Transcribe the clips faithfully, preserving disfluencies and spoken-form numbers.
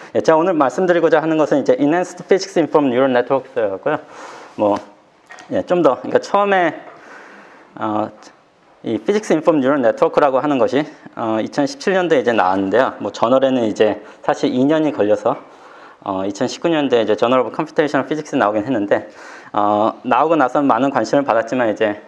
예, 제가 오늘 말씀드리고자 하는 것은 이제 Enhanced Physics Informed Neural Networks고요. 뭐, 예, 좀 더, 그러니까 처음에 어, 이 Physics Informed Neural Network라고 하는 것이 어, 이천십칠 년도에 이제 나왔는데요. 뭐 저널에는 이제 사실 이 년이 걸려서 어, 이천십구 년도에 이제 Journal of Computational Physics 나오긴 했는데 어, 나오고 나서 많은 관심을 받았지만 이제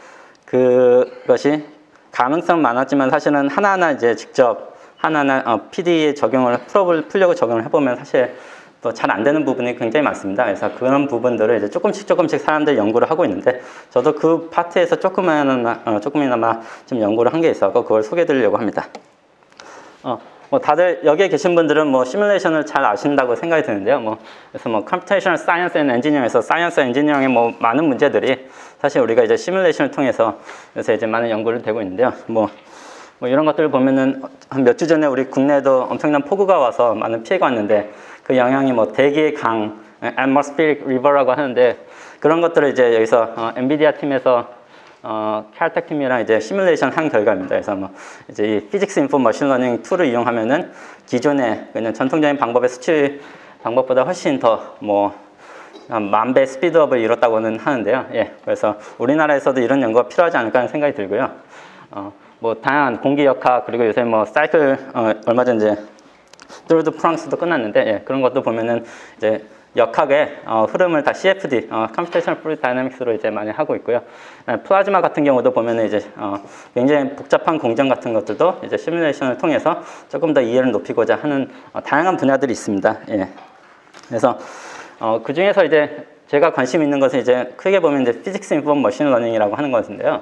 그것이 가능성 많았지만 사실은 하나하나 이제 직접 하나하나 어, 피디에 적용을 풀어볼, 풀려고 적용을 해보면 사실 또 잘 안 되는 부분이 굉장히 많습니다. 그래서 그런 부분들을 이제 조금씩 조금씩 사람들이 연구를 하고 있는데 저도 그 파트에서 조금이나마, 어, 조금이나마 좀 연구를 한 게 있어서 그걸 소개해 드리려고 합니다. 어, 뭐 다들 여기에 계신 분들은 뭐 시뮬레이션을 잘 아신다고 생각이 드는데요. 뭐 그래서 뭐 Computational Science and Engineering에서 사이언스 엔지니어링의 뭐 많은 문제들이 사실 우리가 이제 시뮬레이션을 통해서 요새 이제 많은 연구를 되고 있는데요. 뭐 뭐 이런 것들을 보면은 한 몇 주 전에 우리 국내에도 엄청난 폭우가 와서 많은 피해가 왔는데 그 영향이 뭐 대기의 강, atmospheric river라고 하는데 그런 것들을 이제 여기서 어, 엔비디아 팀에서 어, 칼텍 팀이랑 이제 시뮬레이션 한 결과입니다. 그래서 뭐 이제 이 Physics Informed Machine Learning 툴을 이용하면은 기존의 그냥 전통적인 방법의 수치 방법보다 훨씬 더 뭐 한 만 배 스피드업을 이뤘다고는 하는데요. 예, 그래서 우리나라에서도 이런 연구가 필요하지 않을까 하는 생각이 들고요. 어, 뭐 다양한 공기 역학 그리고 요새 뭐 사이클 어, 얼마 전 이제 드루드 프랑스도 끝났는데 예, 그런 것도 보면은 이제 역학의 어, 흐름을 다 씨에프디, 어, Computational Fluid Dynamics로 이제 많이 하고 있고요. 예, 플라즈마 같은 경우도 보면은 이제 어, 굉장히 복잡한 공정 같은 것들도 이제 시뮬레이션을 통해서 조금 더 이해를 높이고자 하는 어, 다양한 분야들이 있습니다. 예. 그래서 어, 그 중에서 이제 제가 관심 있는 것은 이제 크게 보면 이제 Physics Informed Machine Learning이라고 하는 것인데요.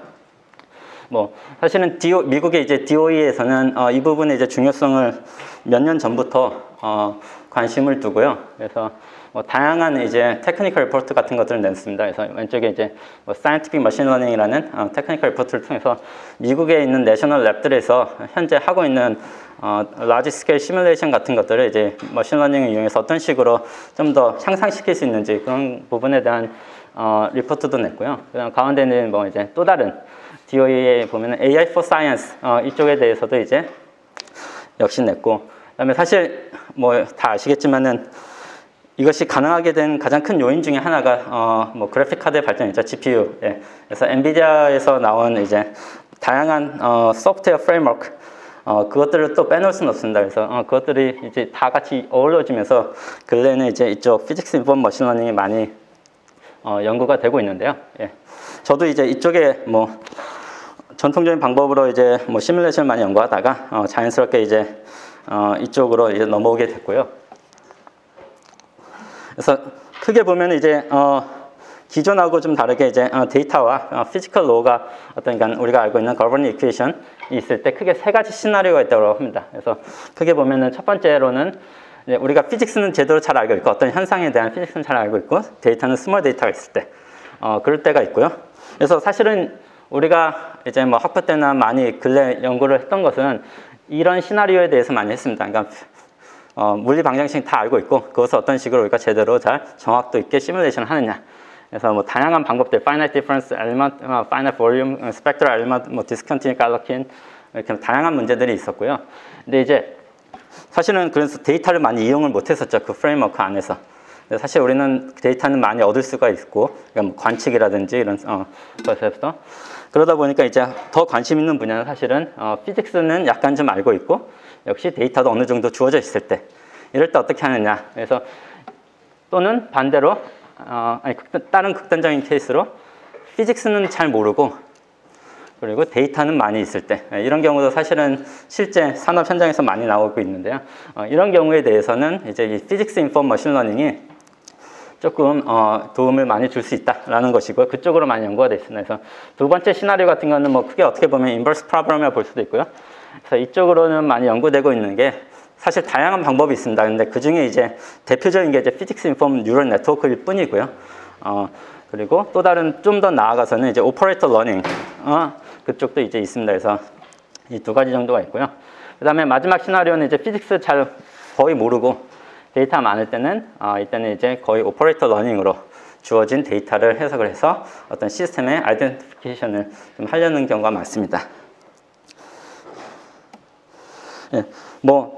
뭐 사실은 디오, 미국의 이제 디오이에서는 어, 이 부분의 이제 중요성을 몇 년 전부터 어, 관심을 두고요. 그래서 뭐 다양한 이제 테크니컬 리포트 같은 것들을 냈습니다. 그래서 왼쪽에 이제 뭐 사이언티픽 머신 러닝이라는 어, 테크니컬 리포트를 통해서 미국에 있는 내셔널 랩들에서 현재 하고 있는 어, 라지 스케일 시뮬레이션 같은 것들을 이제 머신 러닝을 이용해서 어떤 식으로 좀 더 향상시킬 수 있는지 그런 부분에 대한 어, 리포트도 냈고요. 그다음 가운데는 뭐 이제 또 다른 디오이에 보면은 에이아이 for Science 어, 이쪽에 대해서도 이제 역시 냈고, 그다음에 사실 뭐 다 아시겠지만은 이것이 가능하게 된 가장 큰 요인 중에 하나가 어, 뭐 그래픽 카드의 발전이죠, 지피유. 예. 그래서 엔비디아에서 나온 이제 다양한 어, 소프트웨어 프레임워크 어, 그것들을 또 빼놓을 수는 없습니다. 그래서 어, 그것들이 이제 다 같이 어우러지면서 근래에는 이제 이쪽 피직스 인폼 머신 러닝이 많이 어, 연구가 되고 있는데요. 예. 저도 이제 이쪽에 뭐 전통적인 방법으로 이제 뭐 시뮬레이션을 많이 연구하다가 어, 자연스럽게 이제 어, 이쪽으로 이제 넘어오게 됐고요. 그래서 크게 보면 이제 어, 기존하고 좀 다르게 이제 어, 데이터와 어, 피지컬 로우가 어떤 그러니까 우리가 알고 있는 거버닝 이퀘이션이 있을 때 크게 세 가지 시나리오가 있다고 합니다. 그래서 크게 보면은 첫 번째로는 이제 우리가 피직스는 제대로 잘 알고 있고 어떤 현상에 대한 피직스는 잘 알고 있고 데이터는 스몰 데이터가 있을 때 어, 그럴 때가 있고요. 그래서 사실은 우리가 이제 뭐 학부 때나 많이 근래 연구를 했던 것은 이런 시나리오에 대해서 많이 했습니다. 그러니까 어, 물리 방정식 다 알고 있고 그것을 어떤 식으로 우리가 제대로 잘 정확도 있게 시뮬레이션 하느냐. 그래서 뭐 다양한 방법들, finite difference element, uh, finite volume, uh, spectral element, 뭐 discontinuous Galerkin 이렇게 다양한 문제들이 있었고요. 근데 이제 사실은 그래서 데이터를 많이 이용을 못했었죠, 그 프레임워크 안에서. 사실 우리는 데이터는 많이 얻을 수가 있고, 그러니까 뭐 관측이라든지 이런 어, 것에서 그러다 보니까 이제 더 관심 있는 분야는 사실은 어, 피직스는 약간 좀 알고 있고, 역시 데이터도 어느 정도 주어져 있을 때, 이럴 때 어떻게 하느냐. 그래서 또는 반대로 어, 아니 극단, 다른 극단적인 케이스로 피직스는 잘 모르고 그리고 데이터는 많이 있을 때, 이런 경우도 사실은 실제 산업 현장에서 많이 나오고 있는데요. 어, 이런 경우에 대해서는 이제 이 피직스 인폼 머신 러닝이 조금 어, 도움을 많이 줄 수 있다라는 것이고요. 그쪽으로 많이 연구가 되어 있습니다. 그래서 두 번째 시나리오 같은 거는 뭐 크게 어떻게 보면 인버스 프로블럼이라고 볼 수도 있고요. 그래서 이쪽으로는 많이 연구되고 있는 게 사실 다양한 방법이 있습니다. 근데 그 중에 이제 대표적인 게 이제 피직스 인폼 뉴럴 네트워크일 뿐이고요. 어, 그리고 또 다른 좀 더 나아가서는 이제 오퍼레이터 러닝 어, 그쪽도 이제 있습니다. 그래서 이 두 가지 정도가 있고요. 그 다음에 마지막 시나리오는 이제 피직스 잘 거의 모르고 데이터 많을 때는 어, 이때는 이제 거의 오퍼레이터 러닝으로 주어진 데이터를 해석을 해서 어떤 시스템의 아이덴티피케이션을 좀 하려는 경우가 많습니다. 예, 뭐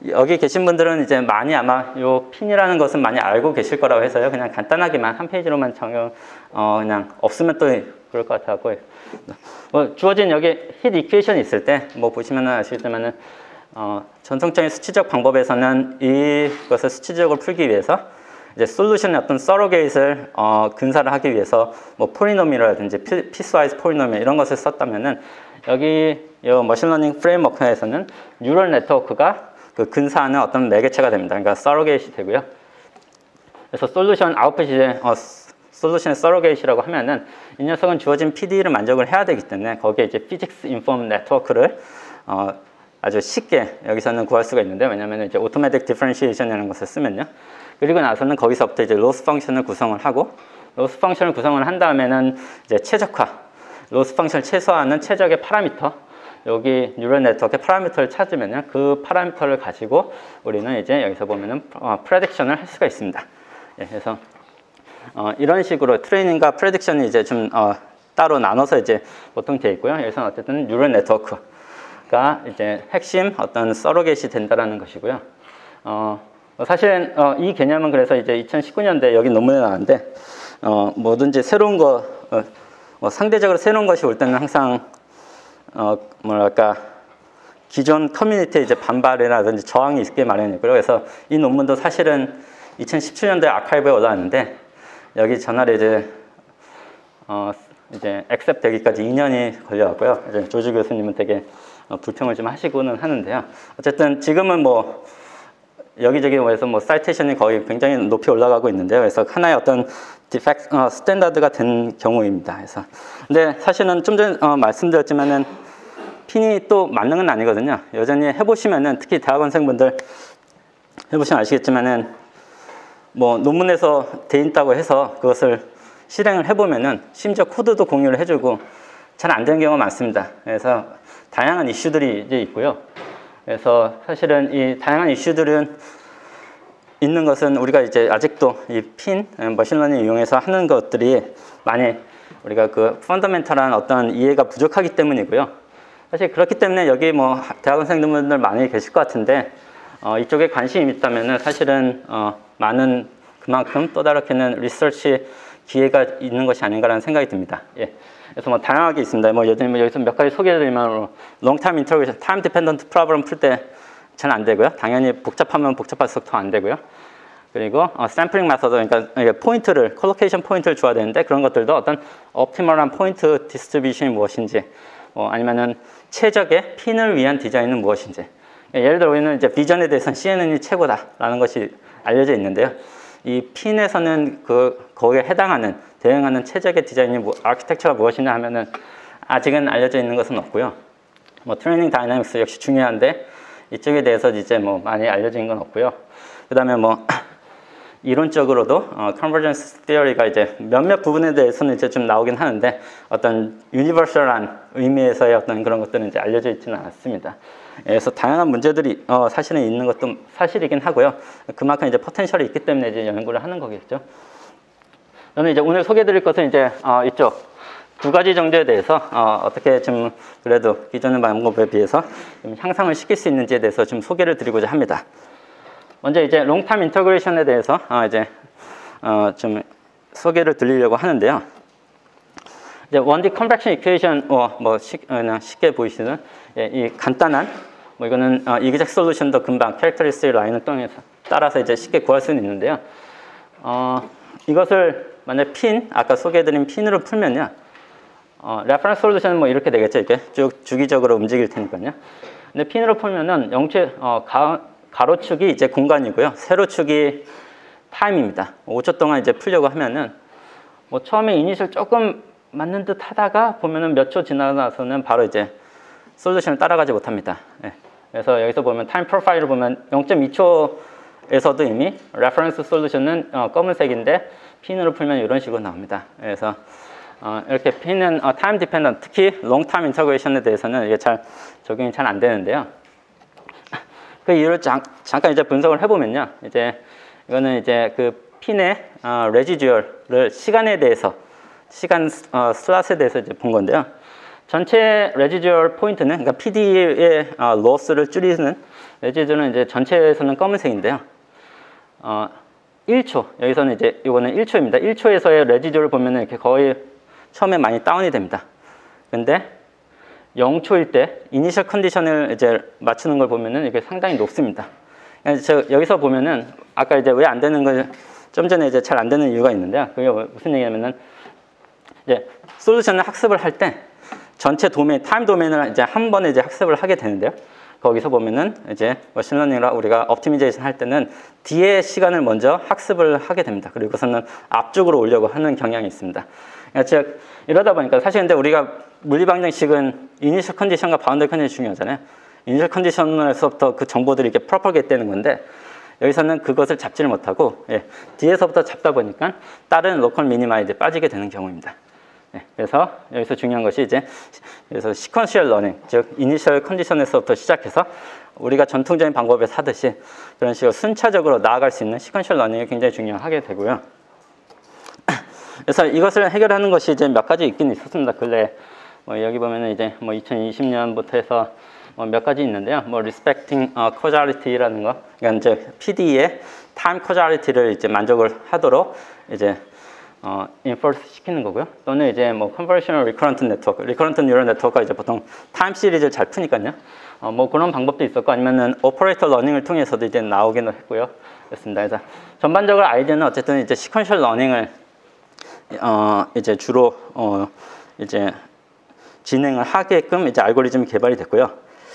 여기 계신 분들은 이제 많이 아마 요 핀이라는 것은 많이 알고 계실 거라고 해서요. 그냥 간단하게만 한 페이지로만 적용, 어, 그냥 없으면 또 그럴 것 같아요. 뭐 주어진 여기 힛 이퀘이션이 있을 때, 뭐 보시면 아시겠지만은, 어, 전통적인 수치적 방법에서는 이것을 수치적으로 풀기 위해서 이제 솔루션의 어떤 서로게이트를 어, 근사를 하기 위해서 뭐 포리노미라든지 피스와이즈 포리노미 이런 것을 썼다면은 여기 이 머신러닝 프레임워크에서는 뉴럴 네트워크가 그 근사하는 어떤 매개체가 됩니다. 그러니까 서로게이트이 되고요. 그래서 솔루션 아웃풋이 이제 어, 솔루션의 서로게이트라고 하면은 이 녀석은 주어진 피디이를 만족을 해야 되기 때문에 거기에 이제 피직스 인폼 네트워크를 어, 아주 쉽게 여기서는 구할 수가 있는데, 왜냐하면 이제 오토매틱 디퍼런시에이션이라는 것을 쓰면요. 그리고 나서는 거기서부터 이제 로스 펑션을 구성을 하고, 로스 펑션을 구성을 한 다음에는 이제 최적화, 로스 펑션을 최소화하는 최적의 파라미터, 여기 뉴럴 네트워크의 파라미터를 찾으면요, 그 파라미터를 가지고 우리는 이제 여기서 보면은 어, 프레딕션을 할 수가 있습니다. 예, 그래서 어, 이런 식으로 트레이닝과 프레딕션이 이제 좀 어, 따로 나눠서 이제 보통 되어 있고요. 여기서는 어쨌든 뉴럴 네트워크가 이제 핵심 어떤 서로게이트이 된다라는 것이고요. 어, 사실은 어, 이 개념은 그래서 이제 이천십구 년대 여기 논문에 나왔는데, 어, 뭐든지 새로운 거, 어, 뭐 상대적으로 새로운 것이 올 때는 항상 어, 뭐랄까 기존 커뮤니티에 이제 반발이라든지 저항이 있게 마련이고요. 그래서 이 논문도 사실은 이천십칠 년도에 아카이브에 올라왔는데, 여기 저날에 이제 어, 이제 액셉트 되기까지 이 년이 걸려왔고요. 이제 조지 교수님은 되게 어, 불평을 좀 하시고는 하는데요. 어쨌든 지금은 뭐 여기저기에서 뭐 사이테이션이 거의 굉장히 높이 올라가고 있는데요. 그래서 하나의 어떤 디펙트 어, 스탠다드가 된 경우입니다. 그래서 근데 사실은 좀 전에 어, 말씀드렸지만은 핀이 또 맞는 건 아니거든요. 여전히 해보시면은, 특히 대학원생분들 해보시면 아시겠지만은 뭐 논문에서 돼 있다고 해서 그것을 실행을 해보면은 심지어 코드도 공유를 해주고 잘 안 되는 경우가 많습니다. 그래서 다양한 이슈들이 이제 있고요. 그래서 사실은 이 다양한 이슈들은 있는 것은 우리가 이제 아직도 이 핀, 머신러닝 이용해서 하는 것들이 많이 우리가 그 펀더멘탈한 어떤 이해가 부족하기 때문이고요. 사실 그렇기 때문에 여기 뭐 대학원생분들 많이 계실 것 같은데, 어, 이쪽에 관심이 있다면은 사실은 어, 많은 그만큼 또 다르게는 리서치 기회가 있는 것이 아닌가라는 생각이 듭니다. 예. 그래서 뭐 다양하게 있습니다. 뭐 여전히 여기서 몇 가지 소개해드리면, 롱타임 인터그레이션, 타임 디펜던트 프로블럼 풀 때 잘 안 되고요. 당연히 복잡하면 복잡할수록 더 안 되고요. 그리고 어, 샘플링 메서드, 그러니까 포인트를, 콜로케이션 포인트를 줘야 되는데 그런 것들도 어떤 옵티멀한 포인트 디스트리뷰션이 무엇인지, 어, 아니면은 최적의 핀을 위한 디자인은 무엇인지. 예를 들어 우리는 이제 비전에 대해서는 씨엔엔이 최고다라는 것이 알려져 있는데요. 이 핀에서는 그 거기에 해당하는 대응하는 최적의 디자인이 뭐, 아키텍처가 무엇이냐 하면은 아직은 알려져 있는 것은 없고요. 뭐 트레이닝 다이나믹스 역시 중요한데 이쪽에 대해서 이제 뭐 많이 알려진 건 없고요. 그다음에 뭐 이론적으로도 어, 컨버전스 티어리가 이제 몇몇 부분에 대해서는 이제 좀 나오긴 하는데 어떤 유니버설한 의미에서의 어떤 그런 것들은 이제 알려져 있지는 않습니다. 그래서 다양한 문제들이 어, 사실은 있는 것도 사실이긴 하고요. 그만큼 이제 포텐셜이 있기 때문에 이제 연구를 하는 거겠죠. 저는 이제 오늘 소개해드릴 것은 이제 어, 이쪽 두 가지 정도에 대해서 어, 어떻게 좀 그래도 기존의 방법에 비해서 좀 향상을 시킬 수 있는지에 대해서 좀 소개를 드리고자 합니다. 먼저 이제 롱타임 인터그레이션에 대해서 어, 이제 어, 좀 소개를 드리려고 하는데요. 이제 원디 컨벡션 이퀘이션 어, 뭐 쉽, 어, 쉽게 보이시는 예, 이 간단한 뭐 이거는 어, 이기적 솔루션도 금방 캐릭터리스틱 라인을 통해서 따라서 이제 쉽게 구할 수는 있는데요. 어, 이것을 만약 핀 아까 소개해드린 핀으로 풀면요. 어, 레퍼런스 솔루션은 뭐 이렇게 되겠죠. 이렇게 쭉 주기적으로 움직일 테니까요. 근데 핀으로 풀면은 영체 어, 가, 가로축이 이제 공간이고요. 세로축이 타임입니다. 오 초 동안 이제 풀려고 하면은 뭐 처음에 이니셜 조금 맞는 듯 하다가 보면은 몇 초 지나고 나서는 바로 이제 솔루션을 따라가지 못합니다. 예. 그래서 여기서 보면 타임 프로파일을 보면 영 점 이 초에서도 이미 레퍼런스 솔루션은 어, 검은색인데 핀으로 풀면 이런 식으로 나옵니다. 그래서 어, 이렇게 핀은 어, 타임 디펜던트, 특히 롱타임 인터그레이션에 대해서는 이게 잘 적용이 잘 안 되는데요. 그 이유를 잠, 잠깐 이제 분석을 해보면요. 이제 이거는 이제 그 핀의 어, 레지듀얼을 시간에 대해서 시간 어, 슬롯에 대해서 이제 본 건데요. 전체 레지듀얼 포인트는 그러니까 피디의 어, 로스를 줄이는 레지듀는 이제 전체에서는 검은색인데요. 어, 일 초, 여기서는 이제 이거는 일 초입니다. 일 초에서의 레지듀를 보면은 이렇게 거의 처음에 많이 다운이 됩니다. 근데 영 초일 때 이니셜 컨디션을 이제 맞추는 걸 보면은 이게 상당히 높습니다. 저 여기서 보면은 아까 이제 왜 안 되는 걸 좀 전에 이제 잘 안 되는 이유가 있는데요. 그게 무슨 얘기냐면은 이제 솔루션을 학습을 할 때 전체 도메인, 타임 도메인을 이제 한 번에 이제 학습을 하게 되는데요. 거기서 보면은 이제 머신러닝이라 우리가 옵티미제이션 할 때는 뒤에 시간을 먼저 학습을 하게 됩니다. 그리고서는 앞쪽으로 오려고 하는 경향이 있습니다. 그러니까 즉 이러다 보니까 사실 근데 우리가 물리 방정식은 이니셜 컨디션과 바운더리 컨디션이 중요하잖아요. 이니셜 컨디션에서부터 그 정보들이 이렇게 프로퍼게이트 되는 건데 여기서는 그것을 잡지를 못하고 예, 뒤에서부터 잡다 보니까 다른 로컬 미니마에 이제 빠지게 되는 경우입니다. 예, 그래서 여기서 중요한 것이 이제 그래서 시퀀셜 러닝, 즉 이니셜 컨디션에서부터 시작해서 우리가 전통적인 방법에서 하듯이 그런 식으로 순차적으로 나아갈 수 있는 시퀀셜 러닝이 굉장히 중요하게 되고요. 그래서 이것을 해결하는 것이 이제 몇 가지 있긴 있었습니다. 근래 뭐 여기 보면은 이제 뭐 이천이십 년부터 해서 뭐 몇 가지 있는데요. 뭐 respecting uh, causality라는 거, 그러니까 이제 피디의 time causality를 이제 만족을 하도록 이제 어, 인포스 시키는 거고요. 또는 이제 뭐 convolutional recurrent network, recurrent neural network가 이제 보통 타임 시리즈를 잘 푸니까요. 어, 뭐 그런 방법도 있었고 아니면은 오퍼레이터 러닝을 통해서도 이제 나오기는 했고요. 그렇습니다. 그래서 전반적으로 아이디어는 어쨌든 이제 시퀀셜 러닝을 어, 이제 주로 어, 이제 진행을 하게끔 이제 알고리즘이 개발이 됐고요.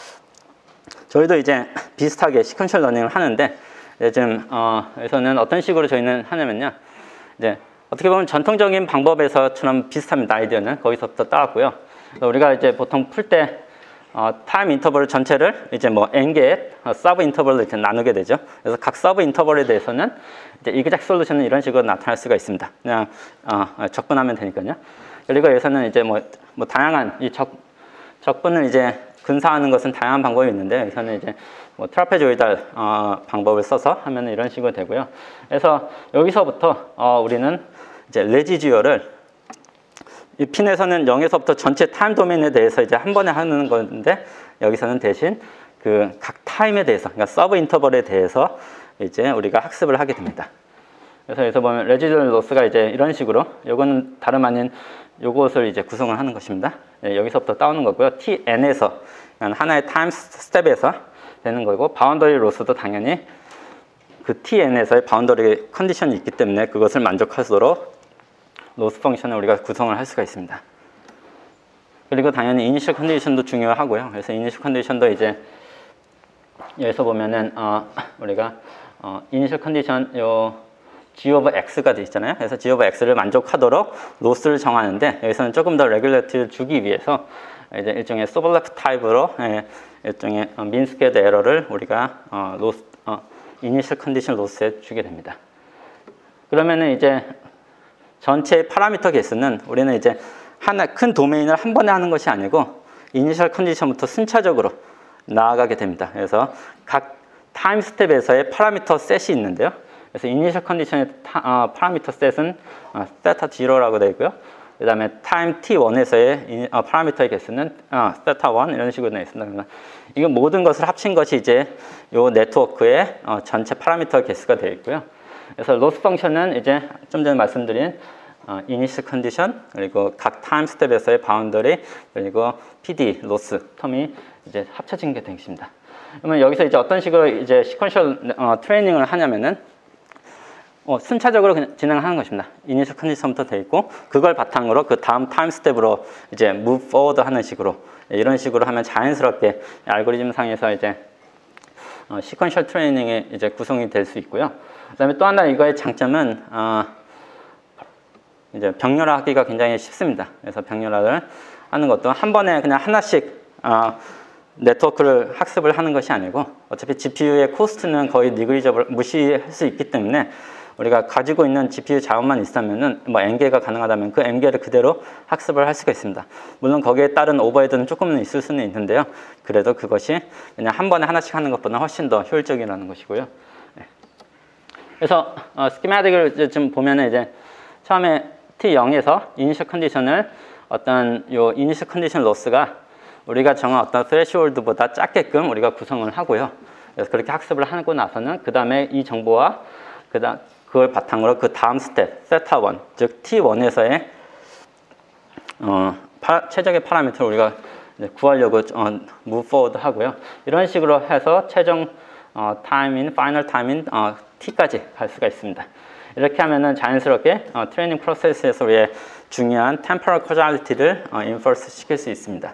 저희도 이제 비슷하게 시퀀셜 러닝을 하는데 요즘 어, 에서는 어떤 식으로 저희는 하냐면요. 이제 어떻게 보면 전통적인 방법에서처럼 비슷합니다. 아이디어는 거기서부터 따왔고요. 우리가 이제 보통 풀 때 어, 타임 인터벌 전체를 이제 뭐 n개의 어, 서브 인터벌로 이렇게 나누게 되죠. 그래서 각 서브 인터벌에 대해서는 이제 이그젝 솔루션은 이런 식으로 나타날 수가 있습니다. 그냥 어, 적분하면 되니까요. 그리고 여기서는 이제 뭐, 뭐 다양한 이 적, 적분을 이제 근사하는 것은 다양한 방법이 있는데 여기서는 이제 뭐 트라페조이달 어, 방법을 써서 하면 이런 식으로 되고요. 그래서 여기서부터 어, 우리는 이제 레지듀얼을 이 핀에서는 영에서부터 전체 타임 도메인에 대해서 이제 한 번에 하는 건데 여기서는 대신 그 각 타임에 대해서, 그러니까 서브 인터벌에 대해서 이제 우리가 학습을 하게 됩니다. 그래서 여기서 보면 레지듀얼 로스가 이제 이런 식으로, 요거는 다름 아닌 요것을 이제 구성을 하는 것입니다. 예, 여기서부터 따오는 거고요. 티엔에서 하나의 타임 스텝에서 되는 거고, 바운더리 로스도 당연히 그 티엔에서의 바운더리 컨디션이 있기 때문에 그것을 만족하도록 로스 펑션을 우리가 구성을 할 수가 있습니다. 그리고 당연히 이니셜 컨디션도 중요하고요. 그래서 이니셜 컨디션도 이제 여기서 보면은 어, 우리가 어, 이니셜 컨디션 요 G of X가 돼 있잖아요. 그래서 G of X를 만족하도록 로스를 정하는데 여기서는 조금 더 레귤레이티를 주기 위해서 이제 일종의 소블레프 타입으로 예, 일종의 어, 민스퀘어드 에러를 우리가 어, 로스 어, 이니셜 컨디션 로스에 주게 됩니다. 그러면은 이제 전체 파라미터 개수는 우리는 이제 하나 큰 도메인을 한 번에 하는 것이 아니고 이니셜 컨디션부터 순차적으로 나아가게 됩니다. 그래서 각 타임 스텝에서의 파라미터 셋이 있는데요. 그래서 이니셜 컨디션의 타, 어, 파라미터 셋은 어, 세타 제로라고 되어 있고요. 그 다음에 타임 티 원에서의 이, 어, 파라미터의 개수는 어, 세타 원 이런 식으로 되어 있습니다. 그러면 이건 모든 것을 합친 것이 이제 요 네트워크의 어, 전체 파라미터 개수가 되어 있고요. 그래서 로스 펑션은 이제 좀 전에 말씀드린 어, 이니셜 컨디션 그리고 각 타임 스텝에서의 바운더리 그리고 피디 로스 텀이 이제 합쳐진 게 되겠습니다. 그러면 여기서 이제 어떤 식으로 이제 시퀀셜 어, 트레이닝을 하냐면은 어, 순차적으로 그냥 진행하는 것입니다. 이니셜 컨디션부터 돼 있고 그걸 바탕으로 그 다음 타임 스텝으로 이제 move forward 하는 식으로 이런 식으로 하면 자연스럽게 알고리즘 상에서 이제 어, 시퀀셜 트레이닝이 이제 구성이 될 수 있고요. 그다음에 또 하나 이거의 장점은 어, 이제 병렬화하기가 굉장히 쉽습니다. 그래서 병렬화를 하는 것도 한 번에 그냥 하나씩 어, 네트워크를 학습을 하는 것이 아니고 어차피 지피유의 코스트는 거의 니글리저블 무시할 수 있기 때문에 우리가 가지고 있는 지피유 자원만 있다면은 뭐 N개가 가능하다면 그 N개를 그대로 학습을 할 수가 있습니다. 물론 거기에 따른 오버헤드는 조금은 있을 수는 있는데요. 그래도 그것이 그냥 한 번에 하나씩 하는 것보다 훨씬 더 효율적이라는 것이고요. 네. 그래서 어, 스키마틱을 이제 좀 보면은 이제 처음에 티 영에서 이니셜 컨디션을 어떤 요 이니셜 컨디션 로스가 우리가 정한 어떤 스레시홀드보다 작게끔 우리가 구성을 하고요. 그래서 그렇게 학습을 하고 나서는 그 다음에 이 정보와 그다음 그걸 바탕으로 그 다음 스텝 세타 원, 즉 티 원에서의 어, 파, 최적의 파라미터를 우리가 구하려고 어, move forward 하고요. 이런 식으로 해서 최종 어, 타임인, 파이널 타임인 어, t까지 갈 수가 있습니다. 이렇게 하면은 자연스럽게 어, 트레이닝 프로세스에서 우리의 중요한 템포럴 코자리티를 어, 인퍼스 시킬 수 있습니다.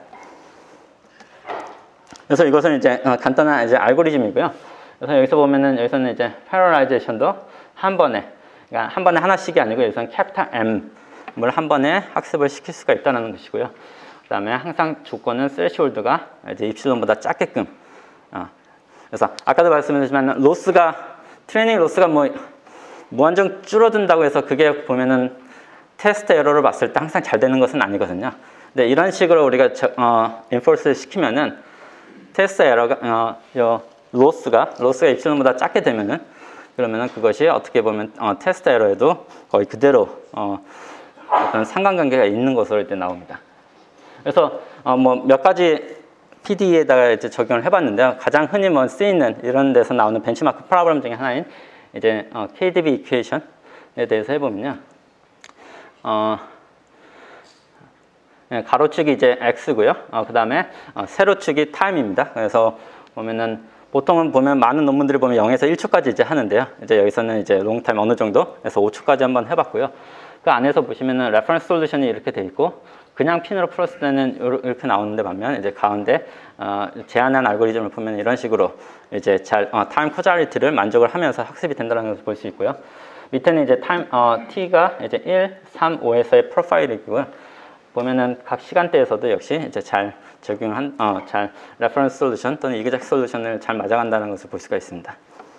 그래서 이것은 이제 어, 간단한 이제 알고리즘이고요. 그래서 여기서 보면은 여기서는 이제 패러라이제이션도 한 번에, 그러니까 한 번에 하나씩이 아니고 여기서는 캐피탈 M을 한 번에 학습을 시킬 수가 있다는 것이고요. 그 다음에 항상 조건은 스레시홀드가 이제 입실론보다 작게끔. 어. 그래서 아까도 말씀드렸지만 로스가 트레이닝 로스가 뭐 무한정 줄어든다고 해서 그게 보면은 테스트 에러를 봤을 때 항상 잘 되는 것은 아니거든요. 근데 이런 식으로 우리가 저, 어, 인포스를 시키면은 테스트 에러가 어, 요 로스가 로스가 입실론보다 작게 되면은 그러면은 그것이 어떻게 보면 어, 테스트 에러에도 거의 그대로 어, 어떤 상관관계가 있는 것으로 이제 나옵니다. 그래서 어, 뭐 몇 가지 피디이에다가 이제 적용을 해봤는데요. 가장 흔히 뭐 쓰이는 이런 데서 나오는 벤치마크 프로그램 중에 하나인 이제 어, 케이디비 이퀘이션에 대해서 해보면요. 어, 네, 가로축이 이제 x고요. 어, 그 다음에 어, 세로축이 time입니다. 그래서 보면은 보통은 보면 많은 논문들이 보면 영에서 일 초까지 이제 하는데요. 이제 여기서는 이제 롱타임 어느 정도 해서 오 초까지 한번 해봤고요. 그 안에서 보시면은 레퍼런스 솔루션이 이렇게 돼 있고 그냥 핀으로 풀었을 때는 이렇게 나오는데 반면 이제 가운데 어, 제한한 알고리즘을 보면 이런 식으로 이제 잘 어, 타임 코자리티를 만족을 하면서 학습이 된다는 것을 볼 수 있고요. 밑에는 이제 타임 어, t가 이제 일, 삼, 오에서의 프로파일이고요. 보면은 각 시간대에서도 역시 이제 잘 적용한 어, 잘 레퍼런스 솔루션 또는 이그젝 솔루션을 잘 맞아간다는 것을 볼 수가 있습니다.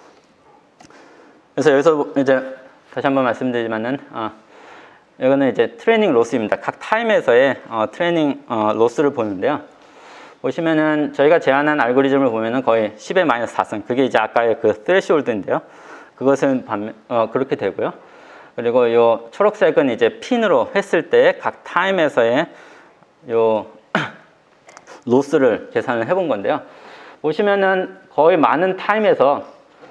그래서 여기서 이제 다시 한번 말씀드리지만은 어, 이거는 이제 트레이닝 로스입니다. 각 타임에서의 어, 트레이닝 어, 로스를 보는데요. 보시면은 저희가 제안한 알고리즘을 보면은 거의 십의 마이너스 사 승. 그게 이제 아까의 그 스레시홀드인데요. 그것은 반면, 어, 그렇게 되고요. 그리고 요 초록색은 이제 핀으로 했을 때 각 타임에서의 요 로스를 계산을 해본 건데요. 보시면은 거의 많은 타임에서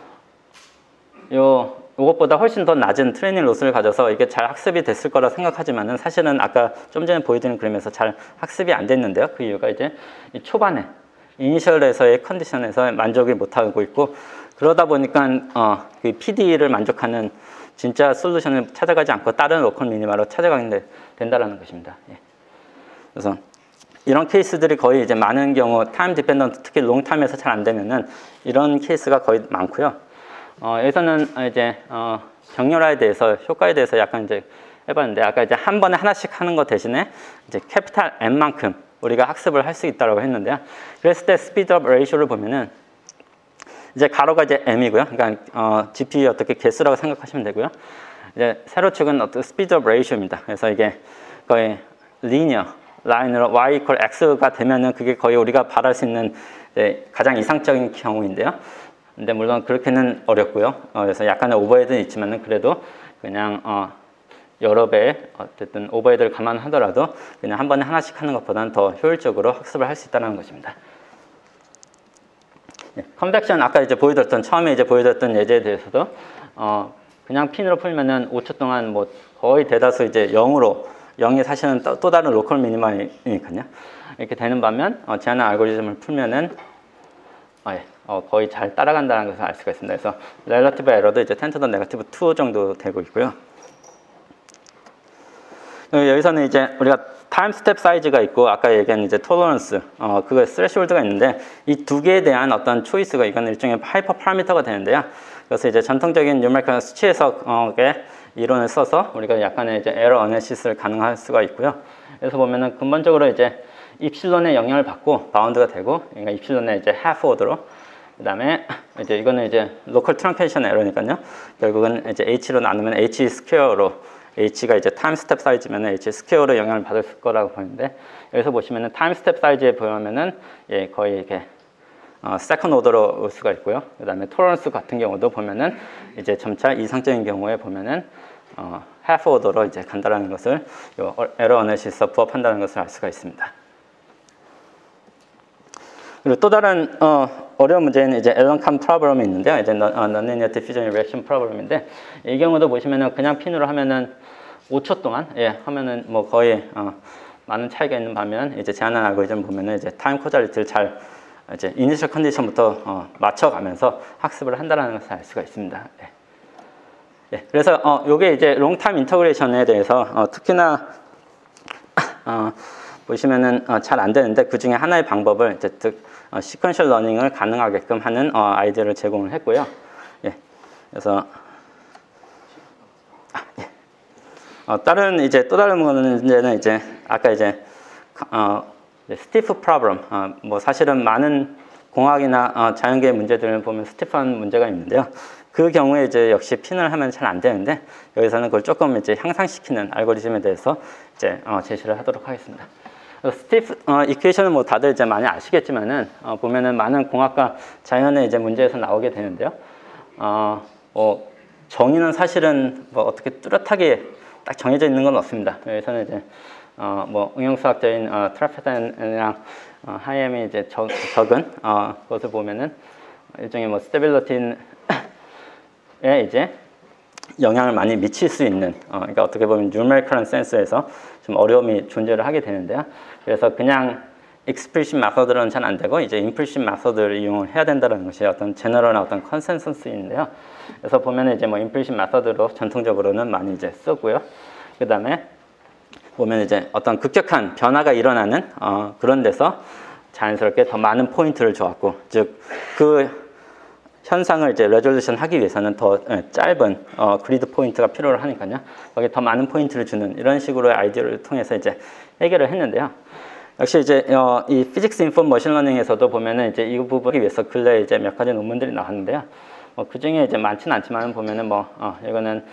요 이것보다 훨씬 더 낮은 트레이닝 로스를 가져서 이게 잘 학습이 됐을 거라 생각하지만은 사실은 아까 좀 전에 보여드린 그림에서 잘 학습이 안 됐는데요. 그 이유가 이제 초반에 이니셜에서의 컨디션에서 만족을 못하고 있고 그러다 보니까 어, 그 피디이를 만족하는 진짜 솔루션을 찾아가지 않고 다른 로컬 미니마로 찾아가게 된다는 것입니다. 예. 그래서 이런 케이스들이 거의 이제 많은 경우 타임 디펜던트 특히 롱타임에서 잘 안 되면은 이런 케이스가 거의 많고요. 어, 여기서는 이제 어, 정렬화에 대해서 효과에 대해서 약간 이제 해봤는데 아까 이제 한 번에 하나씩 하는 것 대신에 이제 캐피탈 M만큼 우리가 학습을 할 수 있다고 했는데요. 그랬을 때 스피드업 레이쇼를 보면은 이제 가로가 이제 M이고요. 그러니까 어, 지피유의 어떻게 개수라고 생각하시면 되고요. 이제 세로축은 어떤 스피드업 레이쇼입니다. 그래서 이게 거의 리니어 라인으로 y equal x가 되면은 그게 거의 우리가 바랄 수 있는 이제 가장 이상적인 경우인데요. 근데 물론 그렇게는 어렵고요. 어, 그래서 약간의 오버헤드는 있지만은 그래도 그냥 어, 여러 배의 어쨌든 오버헤드를 감안하더라도 그냥 한 번에 하나씩 하는 것보다는 더 효율적으로 학습을 할 수 있다는 것입니다. 예, 컨벡션 아까 이제 보여드렸던 처음에 이제 보여드렸던 예제에 대해서도 어, 그냥 핀으로 풀면은 오 초 동안 뭐 거의 대다수 이제 영으로 영이 사실은 또, 또 다른 로컬 미니마이니까요. 이렇게 되는 반면 어, 제한한 알고리즘을 풀면은 어, 예. 어, 거의 잘 따라간다는 것을 알 수가 있습니다. 그래서 렐러티브 에러도 이제 텐 투 더 네거티브 투 정도 되고 있고요. 여기서는 이제 우리가 타임 스텝 사이즈가 있고 아까 얘기한 이제 톨러런스, 어, 그거 스레시홀드가 있는데 이 두 개에 대한 어떤 초이스가 이건 일종의 하이퍼 파라미터가 되는데요. 그래서 이제 전통적인 뉴메리컬 수치 해석의 이론을 써서 우리가 약간의 이제 에러 어널리시스를 가능할 수가 있고요. 그래서 보면은 근본적으로 이제 입실론의 영향을 받고 바운드가 되고, 그러니까 입실론의 이제 half order로 그 다음에 이제 이거는 이제 로컬 트렁케이션 에러니까요. 결국은 이제 h로 나누면 h 스퀘어로 h가 이제 타임 스텝 사이즈면 h 스퀘어로 영향을 받을 거라고 보이는데 여기서 보시면은 타임 스텝 사이즈에 보면은 예 거의 이렇게 어, 세컨드 오더로 올 수가 있고요. 그 다음에 토러런스 같은 경우도 보면은 이제 점차 이상적인 경우에 보면은 어, half 오더로 이제 간다라는 것을 요 에러 어널리시스에 부합한다는 것을 알 수가 있습니다. 그리고 또 다른 어, 어려운 문제는 이제 앨런캄 프로블럼이 있는데요. 이제 non-linear diffusion reaction 프로블럼인데 이 경우도 보시면은 그냥 핀으로 하면은 오 초 동안 예 하면은 뭐 거의 어, 많은 차이가 있는 반면 이제 제한한 알고리즘 보면은 이제 타임 코잘리티를 잘 이제 이니셜 컨디션부터 어, 맞춰가면서 학습을 한다는 것을 알 수가 있습니다. 예. 예. 그래서 어, 요게 이제 롱타임 인터그레이션에 대해서 어, 특히나 어, 보시면은 어, 잘 안 되는데 그 중에 하나의 방법을 이제 즉 어, 시퀀셜 러닝을 가능하게끔 하는 어, 아이디어를 제공을 했고요. 예. 그래서 아, 예. 어, 다른 이제 또 다른 문제는 이제 아까 이제 어, 스티프 프로블럼 어, 뭐 사실은 많은 공학이나 어, 자연계의 문제들을 보면 스티프한 문제가 있는데요. 그 경우에 이제 역시 핀을 하면 잘 안 되는데 여기서는 그걸 조금 이제 향상시키는 알고리즘에 대해서 이제 어, 제시를 하도록 하겠습니다. 스티프 어, 이퀘이션은 뭐 다들 이제 많이 아시겠지만은 어, 보면은 많은 공학과 자연의 이제 문제에서 나오게 되는데요. 어, 뭐 정의는 사실은 뭐 어떻게 뚜렷하게 딱 정해져 있는 건 없습니다. 여기서는 이제 어, 뭐 응용수학자인 어, 트라페단이랑 어, 하이엠이 이제 적, 적은 어, 것을 보면은 일종의 뭐 스테빌리티에 이제 영향을 많이 미칠 수 있는 어, 그러니까 어떻게 보면 뉴메리컬한 센스에서 좀 어려움이 존재를 하게 되는데요. 그래서 그냥 explicit 메서드로는 잘 안 되고 이제 implicit 메서드를 이용을 해야 된다는 것이 어떤 제너럴한 어떤 컨센서스인데요. 그래서 보면 이제 뭐 implicit 메서드로 전통적으로는 많이 이제 쓰고요. 그 다음에 보면 이제 어떤 급격한 변화가 일어나는 어, 그런 데서 자연스럽게 더 많은 포인트를 줘갖고 즉 그 현상을 이제 레졸루션 하기 위해서는 더 짧은 어, 그리드 포인트가 필요로 하니까요. 거기에 더 많은 포인트를 주는 이런 식으로의 아이디어를 통해서 이제 해결을 했는데요. 역시 이제 어, 이 피직스 인폼 머신러닝에서도 보면은 이제 이 부분을 위해서 근래 이제 몇 가지 논문들이 나왔는데요. 뭐 그 중에 이제 많지는 않지만 보면은 뭐 어, 이거는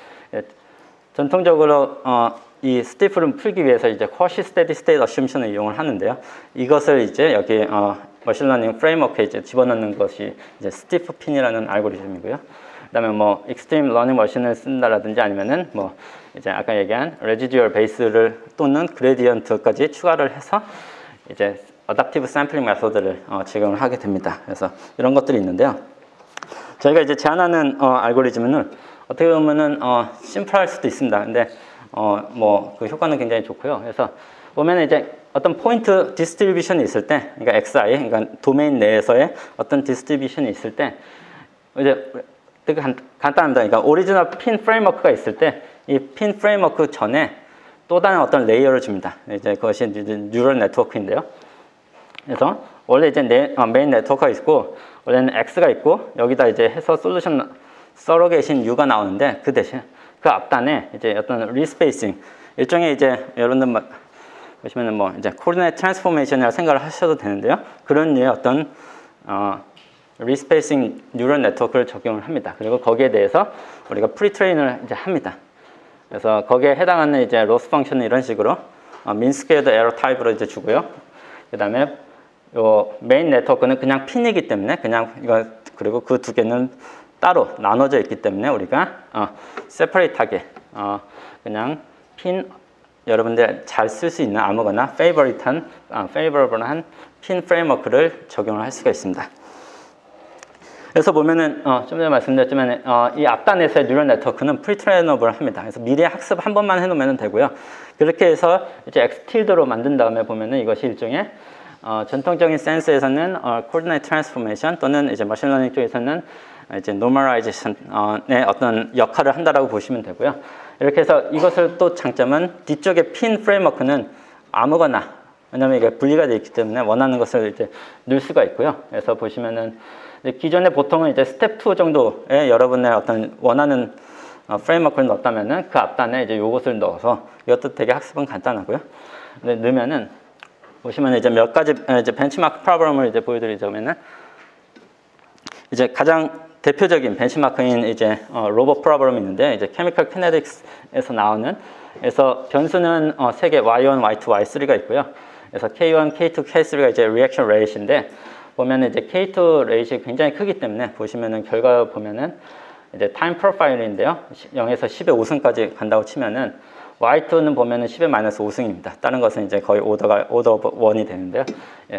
전통적으로 어, 이 스티프를 풀기 위해서 이제 쿼시 스테디 스테이트 어쓰션을 이용을 하는데요. 이것을 이제 여기 어, 머신러닝 프레임워크에 이제 집어넣는 것이 이제 스티프 핀이라는 알고리즘이고요. 그다음에 뭐 익스트림 러닝 머신을 쓴다라든지 아니면은 뭐 이제 아까 얘기한 레지듀얼 베이스를 또는 그레디언트까지 추가를 해서 이제 어답티브 샘플링 메소드를 어, 제공을 하게 됩니다. 그래서 이런 것들이 있는데요. 저희가 이제 제안하는 어, 알고리즘은 어떻게 보면은 어, 심플할 수도 있습니다. 근데 어, 뭐 그 효과는 굉장히 좋고요. 그래서 보면 이제 어떤 포인트 디스트리뷰션이 있을 때, 그러니까 엑스아이, 그러니까 도메인 내에서의 어떤 디스트리뷰션이 있을 때, 이제 되게 간, 간단합니다. 그러니까 오리지널 핀 프레임워크가 있을 때, 이 핀 프레임워크 전에 또 다른 어떤 레이어를 줍니다. 이제 그것이 뉴럴 네트워크인데요. 그래서 원래 이제 네, 어, 메인 네트워크가 있고, 원래는 X가 있고, 여기다 이제 해서 솔루션 서로게이션 U가 나오는데, 그 대신 그 앞단에 이제 어떤 리스페이싱, 일종의 이제 여러분들 보시면은 뭐 이제 코디네이트 트랜스포메이션이라고 생각을 하셔도 되는데요. 그런 류의 어떤 어, 리스페이싱 뉴럴 네트워크를 적용을 합니다. 그리고 거기에 대해서 우리가 프리트레인을 이제 합니다. 그래서 거기에 해당하는 이제 로스 펑션은 이런 식으로 어, 민스퀘어드 에러 타입으로 이제 주고요. 그다음에 요 메인 네트워크는 그냥 핀이기 때문에 그냥 이거 그리고 그 두 개는 따로 나눠져 있기 때문에 우리가 어, 세퍼레이트하게 어, 그냥 핀 여러분들 잘 쓸 수 있는 아무거나 페이버릿한, 어, 페이버러블한 핀 프레임워크를 적용을 할 수가 있습니다. 그래서 보면은 어, 좀 전에 말씀드렸지만 어, 이 앞단에서의 뉴럴 네트워크는 프리트레이너블 합니다. 그래서 미래 학습 한 번만 해놓으면 되고요. 그렇게 해서 이제 엑스틸드로 만든 다음에 보면은 이것이 일종의 어, 전통적인 센스에서는 어, 코디네이트 트랜스포메이션 또는 이제 머신러닝 쪽에서는 이제 노멀라이제이션의 어떤 역할을 한다라고 보시면 되고요. 이렇게 해서 이것을 또 장점은 뒤쪽에 핀 프레임워크는 아무거나 왜냐면 이게 분리가 되어 있기 때문에 원하는 것을 이제 넣을 수가 있고요. 그래서 보시면은 기존에 보통은 이제 스텝 투 정도의 여러분의 어떤 원하는 어, 프레임워크를 넣었다면은 그 앞단에 이제 요것을 넣어서 이것도 되게 학습은 간단하고요. 근데 넣으면은 보시면 이제 몇 가지 이제 벤치마크 프로그램을 이제 보여드리자면은 이제 가장 대표적인 벤치마크인 이제 어, 로봇 프로그램이 있는데 이제 케미컬 키네틱스에서 나오는 그래서 변수는 어, 세 개 와이 원, 와이 투, 와이 쓰리가 있고요. 그래서 케이 원, 케이 투, 케이 쓰리가 이제 리액션 레이트인데 보면은 이제 케이 투 레이트가 굉장히 크기 때문에 보시면은 결과 보면은 이제 타임 프로파일인데요. 영에서 십의 오 승까지 간다고 치면은 와이 투는 보면은 십의 마이너스 오 승입니다. 다른 것은 이제 거의 오더가 오더 원이 되는데요. 예.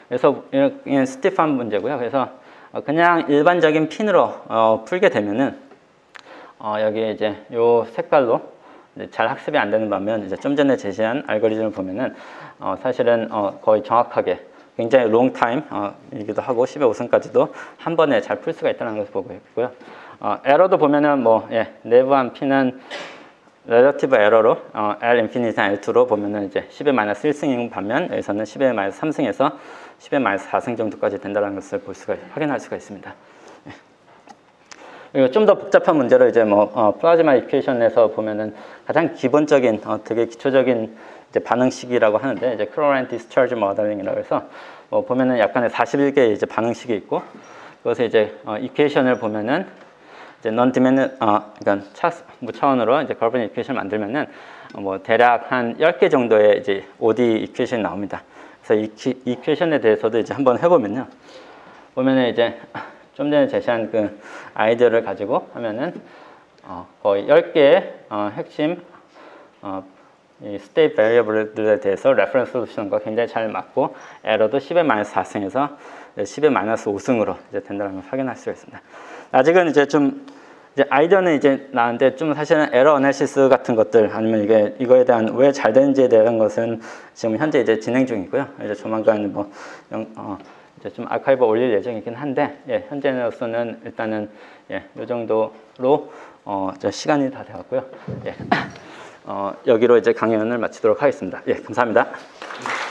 그래서 이렇게 스티프한 문제고요. 그래서 그냥 일반적인 핀으로 어, 풀게 되면은 어, 여기 이제 요 색깔로 이제 잘 학습이 안 되는 반면 이제 좀 전에 제시한 알고리즘을 보면은 어, 사실은 어, 거의 정확하게 굉장히 롱 타임 어, 이기도 하고 십의 오 승까지도 한 번에 잘 풀 수가 있다는 것을 보고 있고요. 어, 에러도 보면은 뭐 예, 내부한 핀은 relative 에러로 어, L 인피니티나 엘 투로 보면은 이제 십의 마이너스 일 승인 반면 여기서는 십의 마이너스 삼 승에서 십의 마이너스 사 승 정도까지 된다는 것을 볼 수가 확인할 수가 있습니다. 예. 그리고 좀 더 복잡한 문제로 이제 뭐 어, 플라즈마 이퀘이션에서 보면은 가장 기본적인 어, 되게 기초적인 이제 반응식이라고 하는데 이제 클로라인 디스차지 모델링이라고 해서 뭐 보면은 약간의 사십일 개의 이제 반응식이 있고 그것을 이제 어, 이퀘이션을 보면은 이제 non dimension 어 그러니까 차 무차원으로 이제 걸브린 이퀘이션을 만들면은 어, 뭐 대략 한 열 개 정도의 이제 오디 이퀘이션이 나옵니다. 그래서 이 이퀘이션에 대해서도 이제 한번 해보면요. 보면은 이제 좀 전에 제시한 그 아이디어를 가지고 하면은 어, 거의 열 개의 어, 핵심 어, 이 스테이트 베리어블들에 대해서 레퍼런스 솔루션과 굉장히 잘 맞고 에러도 십의 마이너스 사 승에서 십의 마이너스 오 승으로 이제 된다는 걸 확인할 수가 있습니다. 아직은 이제 좀 이제 아이디어는 이제 나은데 좀 사실은 에러 어널시스 같은 것들 아니면 이게 이거에 대한 왜 잘 되는지에 대한 것은 지금 현재 이제 진행 중이고요. 이제 조만간 뭐 영, 어, 이제 좀 아카이브 올릴 예정이긴 한데 예, 현재로서는 일단은 예, 이 정도로 어, 이제 시간이 다 되었고요. 예. 어, 여기로 이제 강연을 마치도록 하겠습니다. 예, 감사합니다.